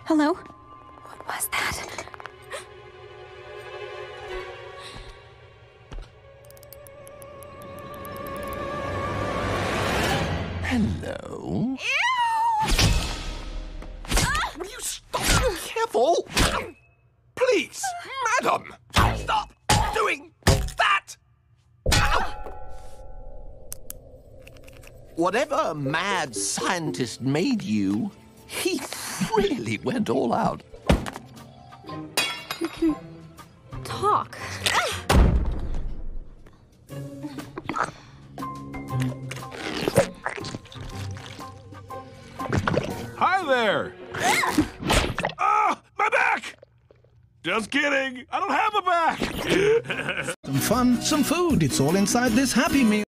Hello? What was that? Hello? Ew! Will you stop? Careful! Please, madam! Stop doing that! Whatever mad scientist made you, he really went all out. You can talk. Hi there! Ah, my back! Just kidding, I don't have a back! Some fun, some food, it's all inside this Happy Meal.